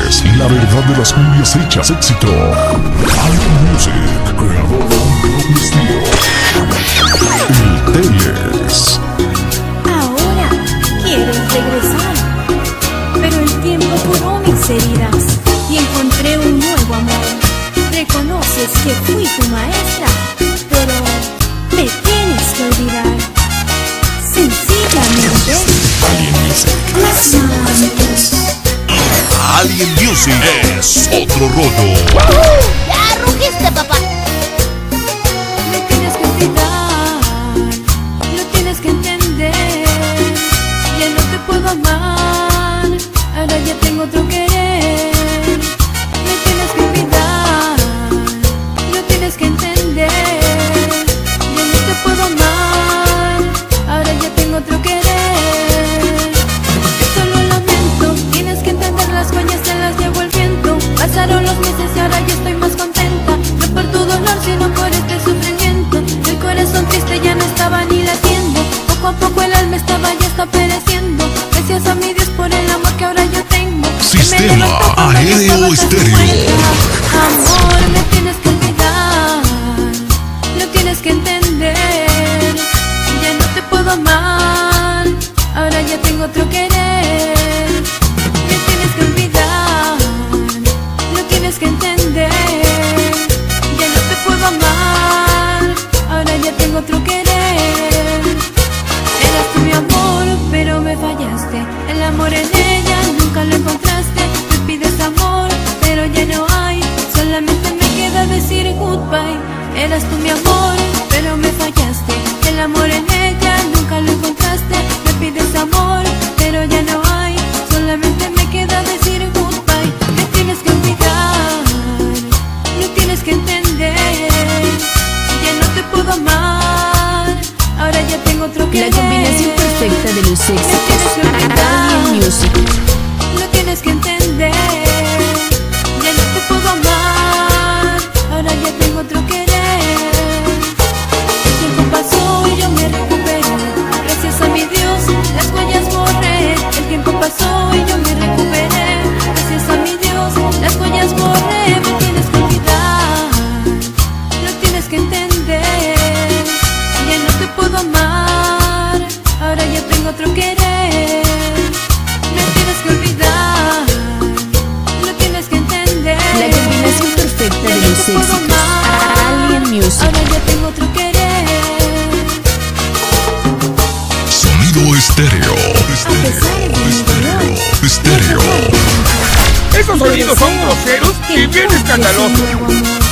es la verdad de las cumbias hechas éxito. Alien Music, creador de un propio estilo. El Teles. Ahora quieres regresar, pero el tiempo curó mis heridas y encontré un nuevo amor. Reconoces que fui tu maestra, pero me tienes que olvidar. Sencillamente Alien Music. Alien Music es otro rollo. ¡Ya rugiste, papá! me tienes que olvidar, lo tienes que entender. Ya no te puedo amar, ahora ya tengo otro querer. Me tienes que olvidar, lo tienes que entender. Ya no te puedo amar, ahora ya tengo otro querer. Esto lo lamento, tienes que entender, las huellas te las llevo el viento. Pasaron los meses y ahora ya estoy más contenta. No por tu dolor, sino por este sufrimiento. El corazón triste ya no estaba ni latiendo. Poco a poco el alma estaba ya está pereciendo. Gracias a mi Dios por el amor que ahora yo tengo. Sistema Aéreo Estéreo. Amor, me tienes que olvidar, lo tienes que entender. Ya no te puedo amar, ahora ya tengo otro querer. Me tienes que olvidar, lo tienes que entender. Ya no te puedo amar, ahora ya tengo otro querer. Eras tú mi amor, pero me fallaste. El amor en ella nunca lo encontraste. Me pides amor, pero ya no hay. Solamente me queda decir goodbye. Eras tú mi amor, pero me fallaste. El amor en ella nunca lo encontraste. Me pides amor, pero ya no hay. Solamente me queda decir goodbye. Me tienes que olvidar, lo tienes que entender. Ya no te puedo amar, ahora ya tengo otro La querer. combinación perfecta de los Me tienes que éxitos. olvidar, Alien Music. lo tienes que entender. Ya no te puedo amar, ahora ya tengo otro querer. El tiempo pasó y yo me recuperé. Gracias a mi Dios las huellas borré. El tiempo pasó y yo me recuperé. Gracias a mi Dios las huellas borré. Me tienes que olvidar, lo tienes que entender. Ya no te puedo amar, ahora ya tengo otro querer. Me tienes que olvidar, lo tienes que entender. La combinación perfecta Ya de no los te puedo éxitos. amar, Alien Music. ahora ya tengo otro querer. Sonido estéreo. Estéreo. Esos sonidos son groseros y bien escandalosos.